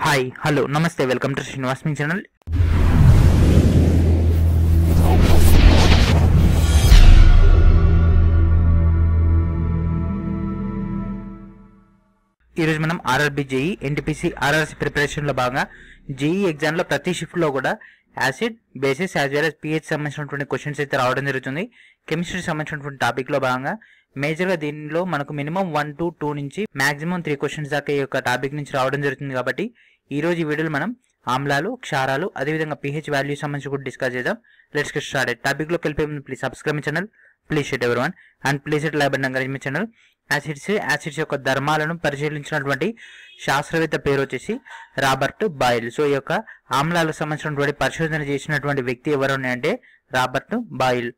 Hi hello నమస్తే welcome to Srinivas mech channel. ఈరోజు మనం ఆర్ఆర్బీ జేఈ ఎన్టీపీసీ ఆర్ఆర్సీ ప్రిపరేషన్లో భాగంగా జేఈ ఎగ్జామ్లో ప్రతి షిఫ్ట్లో కూడా acid bases as well as pH సంబంధించినటువంటి క్వశ్చన్స్ అయితే రావడం జరుగుతుంది. కెమిస్ట్రీ సంబంధించినటువంటి టాపిక్లో భాగంగా మేజర్గా దీనిలో మనకు మినిమం 1 to 2 నుంచి మాక్సిమం 3 క్వశ్చన్స్ దాకా ఈ యొక్క టాపిక్ నుంచి రావడం జరుగుతుంది. కాబట్టి ఈ రోజు ఈ వీడియోలో మనం ఆమ్లాలు, క్షారాలు, అదేవిధంగా pH వాల్యూ సంబంధించి కూడా డిస్కస్ చేద్దాం. Let's get started. టాపిక్లోకి వెళ్ళిపోయే ముందు please subscribe my channel, please share everyone and please hit like button encourage my channel. Acids యొక్క ధర్మాలను పరిశీలించినటువంటి శాస్త్రవేత్త పేరు వచ్చేసి రాబర్ట్ బాయిల్. సో ఈ యొక్క ఆమ్లాలకు సంబంధించినటువంటి పరిశోధన చేసినటువంటి వ్యక్తి ఎవరు అంటే రాబర్ట్ బాయిల్.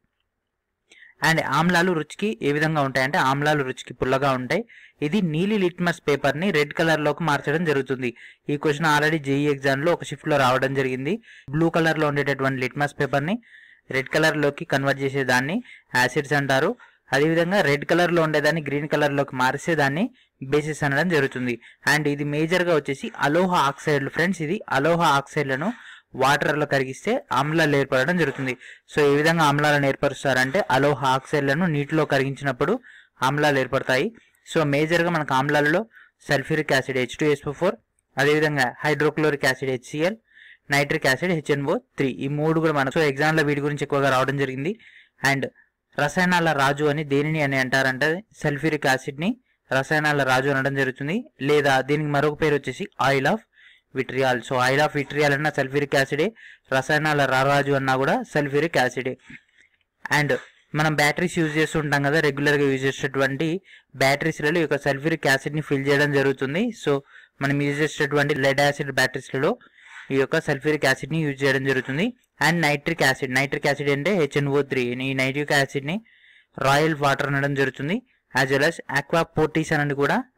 అండ్ ఆమ్లాలు రుచికి ఏ విధంగా ఉంటాయంటే ఆమ్లాలు రుచికి పుల్లగా ఉంటాయి. ఇది నీలి లిట్మస్ పేపర్ ని రెడ్ కలర్ లోకి మార్చడం జరుగుతుంది. ఈ క్వశ్చన్ ఆల్రెడీ జేఈ ఎగ్జామ్ లో ఒక షిఫ్ట్ లో రావడం జరిగింది. బ్లూ కలర్ లో ఉండేటటువంటి లిట్మస్ పేపర్ ని రెడ్ కలర్ లోకి కన్వర్ట్ చేసేదాన్ని యాసిడ్స్ అంటారు. అదేవిధంగా రెడ్ కలర్ లో ఉండేదాన్ని గ్రీన్ కలర్ లోకి మారిసేదాన్ని బేసిస్ అనడం జరుగుతుంది. అండ్ ఇది మేజర్ గా వచ్చేసి అలోహ ఆక్సైడ్లు ఫ్రెండ్స్. ఇది అలోహ ఆక్సైడ్లను వాటర్ లో కరిగిస్తే ఆమ్లాలు ఏర్పడడం జరుగుతుంది. సో ఏ విధంగా ఆమ్లాలను ఏర్పరుస్తారంటే అలోహ ఆక్సైడ్లను నీటిలో కరిగించినప్పుడు ఆమ్లాలు ఏర్పడతాయి. సో మేజర్ గా మనకు ఆమ్లాలలో సల్ఫ్యూరిక్ యాసిడ్ H2SO4, అదేవిధంగా hydrochloric acid HCl, nitric acid HNO3. ఈ మూడు కూడా మనకు ఎగ్జామ్ లో వీటి గురించి ఎక్కువగా రావడం జరిగింది. అండ్ రసాయనాల రాజు అని దేనిని అని అంటారంటే సల్ఫ్యూరిక్ యాసిడ్ ని రసాయనాల రాజు అనడం జరుగుతుంది. లేదా దీనికి మరొక పేరు వచ్చేసి oil of vitriol. So oil of vitriol అన్న సల్ఫ్యూరిక్ యాసిడే, రసాయనాల రారాజు అన్నా కూడా సల్ఫ్యూరిక్ యాసిడే. అండ్ మనం బ్యాటరీస్ యూజ్ చేస్తుంటాం కదా, రెగ్యులర్గా యూజ్ చేసేటువంటి బ్యాటరీస్లలో ఈ యొక్క సల్ఫ్యూరిక్ యాసిడ్ని ఫిల్ చేయడం జరుగుతుంది. సో మనం యూజ్ చేసేటువంటి లెడ్ యాసిడ్ బ్యాటరీస్లలో ఈ యొక్క సల్ఫ్యూరిక్ యాసిడ్ని యూజ్ చేయడం జరుగుతుంది. అండ్ నైట్రిక్ యాసిడ్ అంటే HNO3. ఈ నైట్రిక్ యాసిడ్ని రాయల్ వాటర్ అనడం జరుగుతుంది. యాజ్ వెల్ as ఆక్వాపోర్టిస్ అని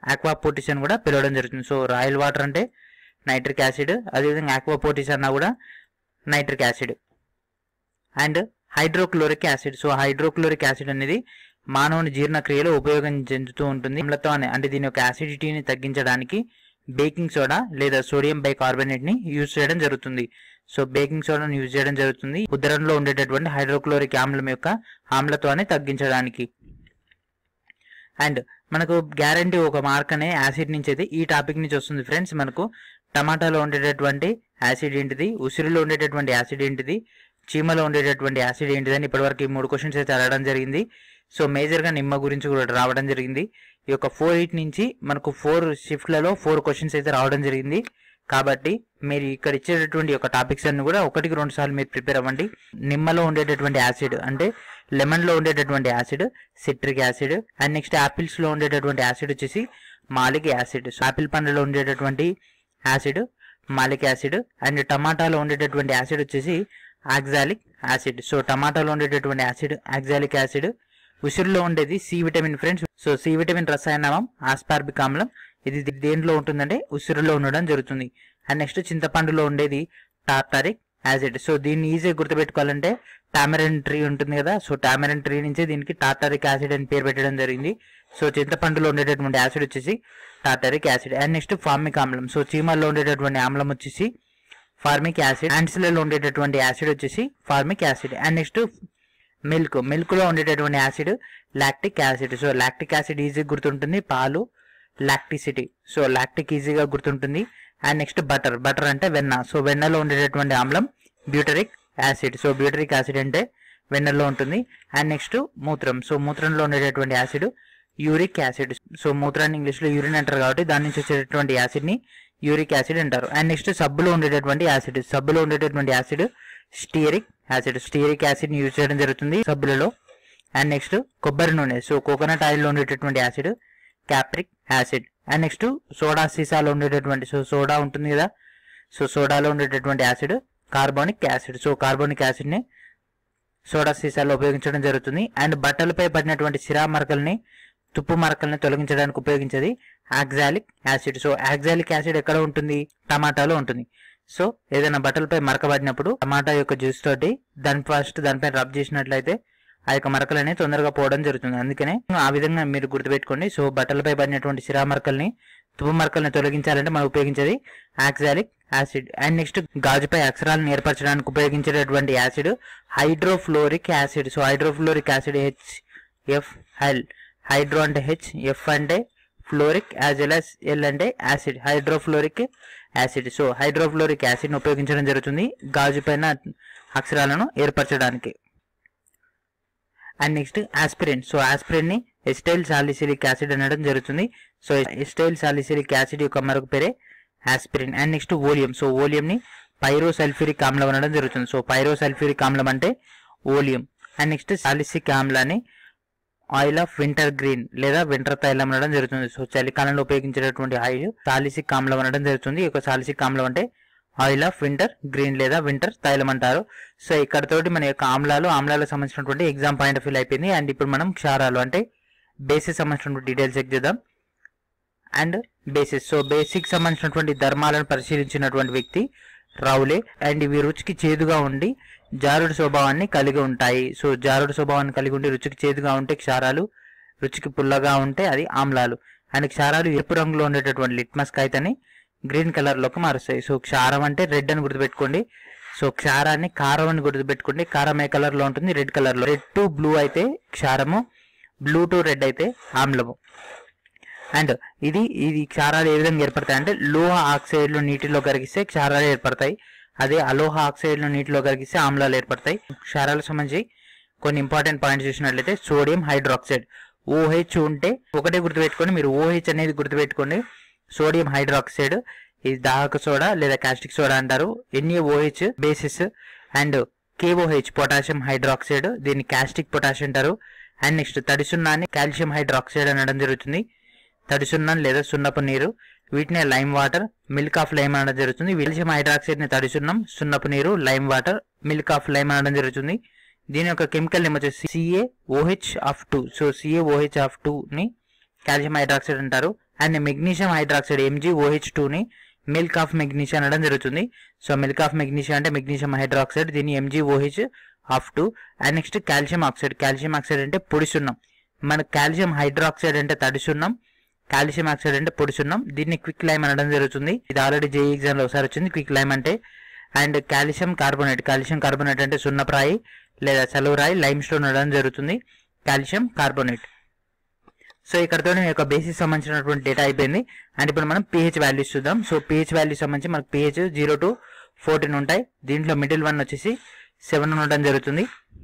కూడా పిలవడం జరుగుతుంది. సో రాయల్ వాటర్ అంటే నైట్రిక్ యాసిడ్, అదేవిధంగా ఆక్వాపోర్టిస్ అన్నా కూడా nitric acid. And hydrochloric acid. So hydrochloric acid అనేది మానవుని జీర్ణక్రియలో ఉపయోగం చెందుతూ ఉంటుంది. అంటే దీని యొక్క యాసిడిటీని తగ్గించడానికి బేకింగ్ సోడా లేదా సోడియం బైకార్బోనేట్ ని యూజ్ చేయడం జరుగుతుంది. సో బేకింగ్ సోడాను యూజ్ చేయడం జరుగుతుంది ఉదరంలో ఉండేటటువంటి హైడ్రోక్లోరిక్ ఆమ్లం యొక్క ఆమ్లత్వాన్ని తగ్గించడానికి. అండ్ మనకు గ్యారంటీ ఒక మార్క్ అనే యాసిడ్ నుంచి అయితే ఈ టాపిక్ నుంచి వస్తుంది ఫ్రెండ్స్. మనకు టమాటాలో ఉండేటటువంటి యాసిడ్ ఏంటిది, ఉసిరిలో ఉండేటటువంటి యాసిడ్ ఏంటిది, చీమలో ఉండేటటువంటి యాసిడ్ ఏంటిది అని ఇప్పటివరకు ఈ 3 క్వశ్చన్స్ అయితే అడగడం జరిగింది. సో మేజర్గా నిమ్మ గురించి కూడా రావడం జరిగింది. ఈ యొక్క 4 నుంచి మనకు 4 షిఫ్ట్లలో 4 క్వశ్చన్స్ అయితే రావడం జరిగింది. కాబట్టి మీరు ఇక్కడ ఇచ్చేటటువంటి యొక్క టాపిక్స్ అన్ని కూడా 1-2 సార్లు మీరు ప్రిపేర్ అవ్వండి. నిమ్మలో ఉండేటటువంటి యాసిడ్ అంటే లెమన్ లో ఉండేటటువంటి acid citric acid. And next apples లో ఉండేటటువంటి యాసిడ్ వచ్చేసి మాలిక్ యాసిడ్. సో యాపిల్ పండులో ఉండేటటువంటి యాసిడ్ మాలిక్ యాసిడ్. అండ్ టమాటాలో ఉండేటటువంటి యాసిడ్ వచ్చేసి ఆక్సాలిక్ యాసిడ్. సో టమాటాలో ఉండేటటువంటి యాసిడ్ ఆక్సాలిక్ యాసిడ్. ఉసిరిలో ఉండేది C vitamin friends. So C vitamin రసాయనం ఆస్పార్బిక్ ఆమ్లం. ఇది దేంట్లో ఉంటుందంటే ఉసిరిలో ఉండడం జరుగుతుంది. అండ్ నెక్స్ట్ చింతపండులో ఉండేది టార్టారిక్ యాసిడ్. సో దీన్ని ఈజీగా గుర్తుపెట్టుకోవాలంటే టామరిన్ ట్రీ ఉంటుంది కదా, సో టామరిన్ ట్రీ నుంచి దీనికి టార్టారిక్ యాసిడ్ అని పేరు పెట్టడం జరిగింది. సో చింతపండులో ఉండేటటువంటి యాసిడ్ వచ్చేసి tartaric acid. And next formic ఆమ్లం. సో చీమల్లో ఉండేటటువంటి ఆమ్లం వచ్చేసి ఫార్మిక్ యాసిడ్. యాంట్స్లలో ఉండేటటువంటి యాసిడ్ వచ్చేసి formic acid. And next milk లో ఉండేటటువంటి acid lactic acid. So lactic acid ఈజీగా గుర్తుంటుంది, పాలు లాక్టిసిటీ. సో లాక్టిక్ ఈజీగా గుర్తుంటుంది. అండ్ నెక్స్ట్ బటర్ అంటే వెన్న. సో వెన్నలో ఉండేటటువంటి ఆమ్లం butyric acid. So butyric acid అంటే వెన్నలో ఉంటుంది. అండ్ నెక్స్ట్ మూత్రం. సో మూత్రంలో ఉండేటటువంటి యాసిడ్ యూరిక్ యాసిడ్. సో మూత్రాన్ని ఇంగ్లీష్ లో యూరిన్ అంటారు కాబట్టి దాని నుంచి వచ్చేటటువంటి యాసిడ్ ని యూరిక్ యాసిడ్ అంటారు. అండ్ నెక్స్ట్ సబ్బులో ఉండేటటువంటి acid stearic acid. Stearic acid ని యూజ్ చేయడం జరుగుతుంది సబ్బులలో. అండ్ నెక్స్ట్ కొబ్బరి నూనె. సో కోకోనట్ ఆయిల్ లో ఉండేటటువంటి acid capric acid. And next soda సీసాలో ఉండేటటువంటి సోడా ఉంటుంది కదా, సో సోడాలో ఉండేటటువంటి acid carbonic acid. So carbonic acid ని సోడా సీసాలో ఉపయోగించడం జరుగుతుంది. అండ్ బట్టలపై పడినటువంటి సిరా మరకల్ని తుప్పు మరకల్ని తొలగించడానికి ఉపయోగించేది oxalic acid. So oxalic acid ఎక్కడ ఉంటుంది, టమాటాలో ఉంటుంది. సో ఏదైనా బట్టలపై మరక పడినప్పుడు టమాటా యొక్క జ్యూస్ తోటి దానిపై రబ్ చేసినట్లయితే ఆ యొక్క మరకలు అనేవి తొందరగా పోవడం జరుగుతుంది. అందుకనే ఆ విధంగా మీరు గుర్తుపెట్టుకోండి. సో బట్టలపై పడినటువంటి సిరా మరకల్ని తుప్పు మరకలను తొలగించాలంటే మనం ఉపయోగించేది ఆక్సాలిక్ యాసిడ్. అండ్ నెక్స్ట్ గాజుపై అక్షరాలను ఏర్పరచడానికి ఉపయోగించేటటువంటి acid hydrofluoric acid. So hydrofluoric acid HFL, hydro అంటే H, F అంటే fluoric, as well as L అంటే acid, hydrofluoric acid. So hydrofluoric యాసిడ్ని ఉపయోగించడం జరుగుతుంది గాజు పైన అక్షరాలను ఏర్పరచడానికి. And next aspirin. So aspirin ని ఎస్టైల్ సాలిసిలిక్ యాసిడ్ అనడం జరుగుతుంది. సో ఎస్టైల్ సాలిసిలిక్ యాసిడ్ యొక్క మరొక పేరే aspirin. And next oleum. So oleum ని పైరోసల్ఫ్యూరిక్ ఆమ్లం అనడం జరుగుతుంది. సో పైరోసల్ఫ్యూరిక్ ఆమ్లం అంటే ఓలియం. అండ్ నెక్స్ట్ సాలిసిక్ ఆమ్లాన్ని ఆయిల్ ఆఫ్ వింటర్ గ్రీన్ లేదా వింటర్ తైలం అనడం జరుగుతుంది. సో చలికాలంలో ఉపయోగించేటటువంటి ఆయిల్ సాలిసిక్ ఆమ్లం అనడం జరుగుతుంది. ఈ యొక్క సాలిసిక్ ఆమ్లం అంటే ఆయిల్ ఆఫ్ వింటర్ గ్రీన్ లేదా వింటర్ తైలం అంటారు. సో ఇక్కడతోటి మన యొక్క ఆమ్లాలకు సంబంధించినటువంటి ఎగ్జామ్ పాయింట్ ఆఫ్ వ్యూ అయిపోయింది. అండ్ ఇప్పుడు మనం క్షారాలు అంటే బేసిస్ సంబంధించినటువంటి డీటెయిల్స్ చెక్ చేద్దాం. And bases. సో బేసిక్ సంబంధించినటువంటి ధర్మాలను పరిశీలించినటువంటి వ్యక్తి రౌలే. అండ్ ఇవి రుచికి చేదుగా ఉండి జారుడు స్వభావాన్ని కలిగి ఉంటాయి. సో జారుడు స్వభావాన్ని కలిగి ఉండి రుచికి చేదుగా ఉంటే క్షారాలు, రుచికి పుల్లగా ఉంటే అది ఆమ్లాలు. అండ్ క్షారాలు ఎరుపు రంగులో ఉండేటటువంటి లిట్మస్ కాగితాన్ని గ్రీన్ కలర్ లోకి మారుస్తాయి. సో క్షారం అంటే రెడ్ అని గుర్తుపెట్టుకోండి. సో క్షారాన్ని కారం అని గుర్తుపెట్టుకోండి. కారం ఏ కలర్ లో ఉంటుంది? రెడ్ కలర్ లో. రెడ్ టు బ్లూ అయితే క్షారము, బ్లూ టు రెడ్ అయితే ఆమ్లము. అండ్ ఇది క్షారాలు ఏ విధంగా ఏర్పడతాయి అంటే లోహ ఆక్సైడ్లు నీటిలో కరిగిస్తే క్షారాలు ఏర్పడతాయి. అదే అలోహ ఆక్సైడ్లు నీటిలో కరిగిస్తే ఆమ్లాలు ఏర్పడతాయి. క్షారాలకు సంబంధించి కొన్ని ఇంపార్టెంట్ పాయింట్స్ చూసినట్లయితే సోడియం హైడ్రాక్సైడ్ OH ఉంటే ఒకటే గుర్తుపెట్టుకోండి, మీరు OH అనేది గుర్తుపెట్టుకోండి. సోడియం హైడ్రాక్సైడ్ ఇది దాహక సోడా లేదా కాస్టిక్ సోడా అంటారు. NaOH bases. And KOH potassium hydroxide, దీన్ని కాస్టిక్ పొటాష్ అంటారు. అండ్ నెక్స్ట్ తడి సున్నాన్ని కాల్షియం హైడ్రాక్సైడ్ అనడం జరుగుతుంది. తడి సున్నం లేదా సున్నపు నీరు, వీటిని lime water, milk of lime అనడం జరుగుతుంది. కాల్షియం హైడ్రాక్సైడ్ ని తడి సున్నం, సున్నపు నీరు, lime water, milk of lime అనడం జరుగుతుంది. దీని యొక్క కెమికల్ నేమ్ వచ్చేసి CaOH2. సో CaOH2 ని కాల్షియం హైడ్రాక్సైడ్ అంటారు. అండ్ మెగ్నీషియం హైడ్రాక్సైడ్ MgOH2 ని మిల్క్ ఆఫ్ మెగ్నీషియం అనడం జరుగుతుంది. సో మిల్క్ ఆఫ్ మెగ్నీషియం అంటే మెగ్నీషియం హైడ్రాక్సైడ్, దీన్ని MgOH2. And next calcium oxide. Calcium oxide అంటే పొడి సున్నం. మన కాల్షియం హైడ్రాక్సైడ్ అంటే తడి సున్నం, కాల్షియం ఆక్సైడ్ అంటే పొడి సున్నం. దీన్ని క్విక్ లైమ్ అనడం జరుగుతుంది. ఇది ఆల్రెడీ JEE ఎగ్జామ్ లో ఒకసారి వచ్చింది క్విక్ లైమ్ అంటే. And calcium carbonate. Calcium carbonate అంటే సున్నప్రాయి లేదా చలువరాయి, లైమ్ స్టోన్ అనడం జరుగుతుంది. Calcium carbonate. సో ఇక్కడతో ఈ యొక్క బేసిస్ సంబంధించినటువంటి డేటా అయిపోయింది. అండ్ ఇప్పుడు మనం pH వాల్యూస్ చూద్దాం. సో pH వాల్యూస్ సంబంధించి మనకు pH 0 to 14 ఉంటాయి. దీంట్లో మిడిల్ వన్ వచ్చేసి 7 ఉండడం జరుగుతుంది.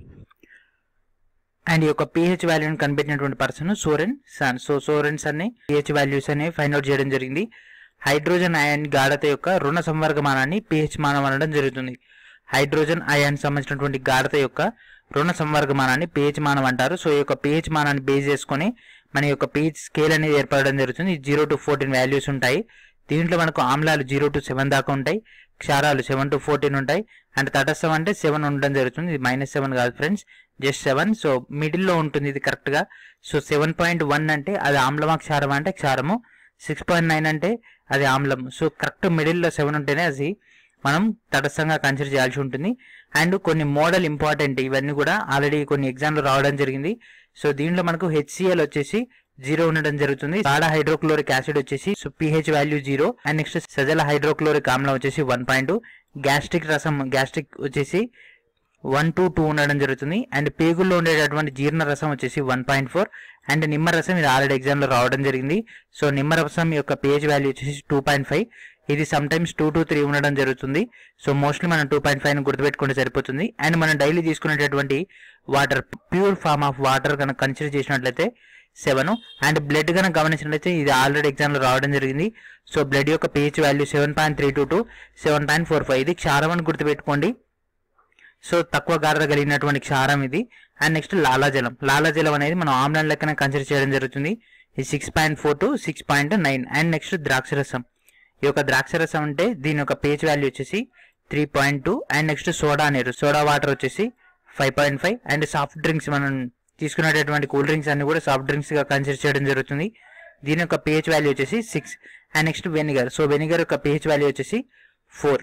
అండ్ ఈ యొక్క pH వాల్యూని కనిపెట్టినటువంటి person Sorensen. So Sorensen ని pH వాల్యూస్ అనేవి ఫైండ్ అవుట్ చేయడం జరిగింది. హైడ్రోజన్ అయాన్ గాఢత యొక్క రుణ సంవర్గమానాన్ని pH మానం అనడం జరుగుతుంది. హైడ్రోజన్ అయాన్ సంబంధించినటువంటి గాఢత యొక్క రుణ సంవర్గమానాన్ని pH మానం అంటారు. సో ఈ యొక్క pH మానాన్ని బేస్ చేసుకొని మన యొక్క pH స్కేల్ అనేది ఏర్పడడం జరుగుతుంది. 0 to 14 వాల్యూస్ ఉంటాయి. దీంట్లో మనకు ఆమ్లాలు 0 to 7 దాకా ఉంటాయి, క్షారాలు 7 to 14 ఉంటాయి. అండ్ తటస్థం అంటే 7 ఉండడం జరుగుతుంది. ఇది -7 కాదు ఫ్రెండ్స్, జస్ట్ 7. సో మిడిల్లో ఉంటుంది ఇది కరెక్ట్ గా. సో 7.1 అంటే అది ఆమ్లమా క్షారం అంటే క్షారము, 6.9 అంటే అది ఆమ్లం. సో కరెక్ట్ మిడిల్లో 7 ఉంటేనే అది మనం తటస్థంగా కన్సిడర్ చేయాల్సి ఉంటుంది. అండ్ కొన్ని మోడల్ ఇంపార్టెంట్, ఇవన్నీ కూడా ఆల్రెడీ కొన్ని ఎగ్జామ్లో రావడం జరిగింది. సో దీంట్లో మనకు HCl వచ్చేసి 0 ఉండడం జరుగుతుంది. సాడా హైడ్రోక్లోరిక్ యాసిడ్ వచ్చేసి pH వాల్యూ 0. అండ్ నెక్స్ట్ సజల హైడ్రోక్లోరిక్ ఆమ్లం వచ్చేసి 1.2. గ్యాస్ట్రిక్ వచ్చేసి 1 to 2 ఉండడం జరుగుతుంది. అండ్ పేగుల్లో ఉండేటటువంటి జీర్ణ రసం వచ్చేసి 1.4. అండ్ నిమ్మరసం ఇది ఆల్రెడీ ఎగ్జామ్ లో రావడం జరిగింది. సో నిమ్మరసం యొక్క pH వాల్యూ వచ్చేసి 2.5. ఇది సమ్ టైమ్స్ 2 to 3 ఉండడం జరుగుతుంది. సో మోస్ట్లీ మనం 2.5 గుర్తుపెట్టుకుంటే సరిపోతుంది. అండ్ మనం డైలీ తీసుకునేటటువంటి water, pure form of water కనుక కన్సిడర్ చేసినట్లయితే 7. అండ్ బ్లడ్ కనుక గమనించినట్లయితే ఇది ఆల్రెడీ ఎగ్జామ్ లో రావడం జరిగింది. సో బ్లడ్ యొక్క pH వాల్యూ 7.32 to 7.45. ఇది క్షారం అని గుర్తుపెట్టుకోండి. సో తక్కువ గాఢత కలిగినటువంటి క్షారం ఇది. అండ్ నెక్స్ట్ లాలాజలం. లాలాజలం అనేది మనం ఆమ్లం లెక్కన కన్సిడర్ చేయడం జరుగుతుంది. ఇది 6.4 to 6.9. అండ్ నెక్స్ట్ ద్రాక్షరసం. ఈ యొక్క ద్రాక్షరసం అంటే దీని యొక్క pH వాల్యూ వచ్చేసి 3.2. అండ్ నెక్స్ట్ సోడా నీరు, సోడా వాటర్ వచ్చేసి 5.5. అండ్ సాఫ్ట్ డ్రింక్స్, మనం తీసుకునేటటువంటి కూల్ డ్రింక్స్ అన్ని కూడా సాఫ్ట్ డ్రింక్స్ గా కన్సిడర్ చేయడం జరుగుతుంది. దీని యొక్క pH వాల్యూ వచ్చేసి 6. And next vinegar. So vinegar యొక్క pH వాల్యూ వచ్చేసి 4.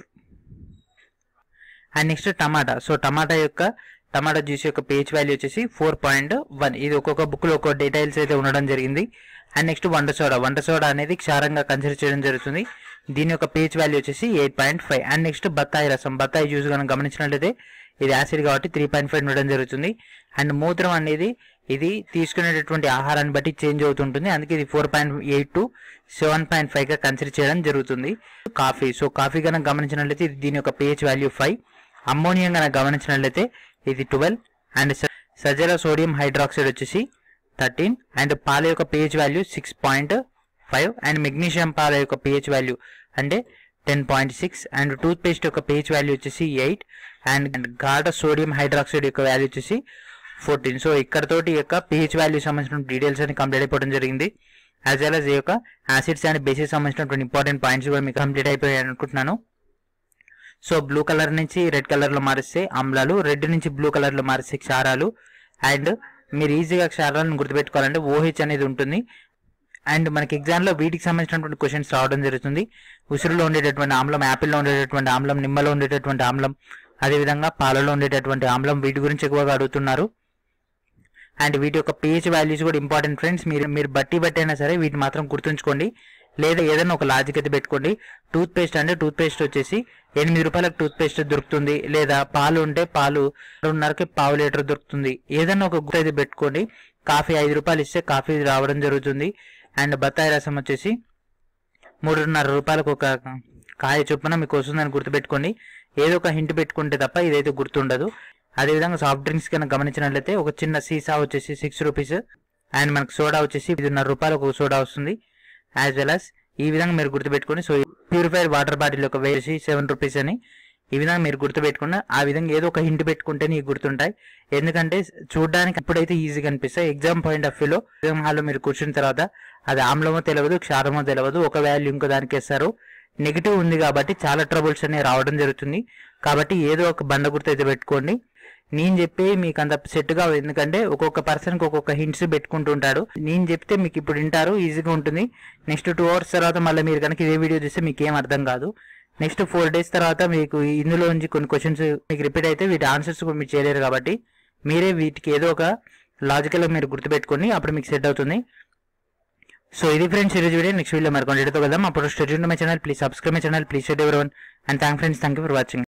And next tomato. So tomato juice యొక్క pH వాల్యూ వచ్చేసి 4.1. ఇది ఒక్కొక్క బుక్ లో ఒక్కొక్క డీటెయిల్స్ అయితే ఉండడం జరిగింది. అండ్ నెక్స్ట్ వంట సోడా అనేది క్షారంగా కన్సిడర్ చేయడం జరుగుతుంది. దీని యొక్క pH వాల్యూ వచ్చేసి 8.5. అండ్ నెక్స్ట్ బత్తాయి జ్యూస్ కనుక గమనించినట్లయితే ఇది యాసిడ్ కాబట్టి 3.5 ఉండడం జరుగుతుంది. అండ్ మూత్రం అనేది ఇది తీసుకునేటటువంటి ఆహారాన్ని బట్టి చేంజ్ అవుతుంటుంది, అందుకే ఇది 4.8 to 7.5 గా కన్సిడర్ చేయడం జరుగుతుంది. కాఫీ కనుక గమనించినట్లయితే ఇది దీని యొక్క pH వాల్యూ 5. అమ్మోనియం కనుక గమనించినట్లయితే ఇది 12. అండ్ సజల సోడియం హైడ్రాక్సైడ్ వచ్చేసి 13. అండ్ పాల యొక్క pH వాల్యూ 6.5. అండ్ మెగ్నీషియం పాల యొక్క pH వాల్యూ అంటే 10.6. అండ్ టూత్ పేస్ట్ యొక్క pH వాల్యూ వచ్చేసి 8. అండ్ గాఢ సోడియం హైడ్రాక్సైడ్ యొక్క వాల్యూ వచ్చేసి 14. సో ఇక్కడతోటి యొక్క pH వాల్యూ సంబంధించిన డీటెయిల్స్ అని కంప్లీట్ అయిపోవడం జరిగింది. యాజ్ వెల్ as ఈ యొక్క యాసిడ్స్ అండ్ బేసిస్ సంబంధించినటువంటి ఇంపార్టెంట్ పాయింట్స్ కూడా మీకు కంప్లీట్ అయిపోయాయి అనుకుంటున్నాను. సో బ్లూ కలర్ నుంచి రెడ్ కలర్ లో మారిస్తే ఆమ్లాలు, రెడ్ నుంచి బ్లూ కలర్ లో మారిస్తే క్షారాలు. అండ్ మీరు ఈజీగా క్షారాలను గుర్తుపెట్టుకోవాలంటే OH అనేది ఉంటుంది. అండ్ మనకి ఎగ్జామ్ లో వీటికి సంబంధించినటువంటి క్వశ్చన్స్ రావడం జరుగుతుంది. ఉసిరిలో ఉండేటటువంటి ఆమ్లం, యాపిల్లో ఉండేటటువంటి ఆమ్లం, నిమ్మలో ఉండేటటువంటి ఆమ్లం, అదేవిధంగా పాలలో ఉండేటటువంటి ఆమ్లం, వీటి గురించి ఎక్కువగా అడుగుతున్నారు. అండ్ వీటి యొక్క pH వాల్యూస్ కూడా ఇంపార్టెంట్ ఫ్రెండ్స్. మీరు బట్టి అయినా సరే వీటిని మాత్రం గుర్తుంచుకోండి, లేదా ఏదైనా ఒక లాజిక్ అయితే పెట్టుకోండి. టూత్ పేస్ట్ వచ్చేసి 8 రూపాయలకు టూత్ పేస్ట్ దొరుకుతుంది, లేదా పాలు ఉంటే పాలు 2.5కి పావు లీటర్ దొరుకుతుంది. ఏదైనా ఒక గుర్తు అయితే పెట్టుకోండి. కాఫీ 5 రూపాయలు ఇస్తే కాఫీ రావడం జరుగుతుంది. అండ్ బత్తాయి రసం వచ్చేసి 3.5 రూపాయలకు ఒక కాయ చొప్పున మీకు వస్తుందని గుర్తుపెట్టుకోండి. ఏదో ఒక హింట్ పెట్టుకుంటే తప్ప ఇదైతే గుర్తుండదు. అదేవిధంగా సాఫ్ట్ డ్రింక్స్ కనుక గమనించినట్లయితే ఒక చిన్న సీసా వచ్చేసి 6 రూపీస్. అండ్ మనకు సోడా వచ్చేసి 5.5 రూపాయలకు ఒక సోడా వస్తుంది. యాజ్ వెల్ as ఈ విధంగా మీరు గుర్తుపెట్టుకోండి. సో ప్యూరిఫైడ్ వాటర్ బాటిల్ యొక్క వేసి 7 రూపీస్ అని ఈ విధంగా మీరు గుర్తుపెట్టుకున్న ఆ విధంగా ఏదో ఒక హింట్ పెట్టుకుంటే నీకు గుర్తుంటాయి. ఎందుకంటే చూడడానికి ఇప్పుడైతే ఈజీగా అనిపిస్తాయి. ఎగ్జామ్ పాయింట్ ఆఫ్ వ్యూలో ఎగ్జామ్ హాల్లో మీరు కూర్చున్న తర్వాత అది ఆమ్లమో తెలియదు, క్షారమో తెలియదు, ఒక వాల్యూ ఇంకో దానికి వేస్తారు. నెగిటివ్ ఉంది కాబట్టి చాలా ట్రబుల్స్ అనేవి రావడం జరుగుతుంది. కాబట్టి ఏదో ఒక బండ గుర్తు అయితే పెట్టుకోండి. నేను చెప్పే మీకు అంత సెట్ కావు, ఎందుకంటే ఒక్కొక్క పర్సన్కి ఒక్కొక్క హింట్స్ పెట్టుకుంటుంటాడు. నేను చెప్తే మీకు ఇప్పుడు వింటారు, ఈజీగా ఉంటుంది. నెక్స్ట్ 2 hours తర్వాత మళ్ళీ మీరు కనుక ఇదే వీడియో చూస్తే మీకు ఏం అర్థం కాదు. నెక్స్ట్ 4 days తర్వాత మీకు ఇందులో నుంచి కొన్ని క్వశ్చన్స్ మీకు రిపీట్ అయితే వీటి ఆన్సర్స్ కూడా మీరు చేయలేరు. కాబట్టి మీరే వీటికి ఏదో ఒక లాజికల్గా మీరు గుర్తుపెట్టుకోండి, అప్పుడు మీకు సెట్ అవుతుంది. సో ఇది ఫ్రెండ్స్ ఈరోజు వీడియో. నెక్స్ట్ వీడియో మరికొన్ని వీడియోతో వెళ్దాం. అప్పుడు stay tuned my channel, please subscribe my channel, please share everyone. And thank you for watching.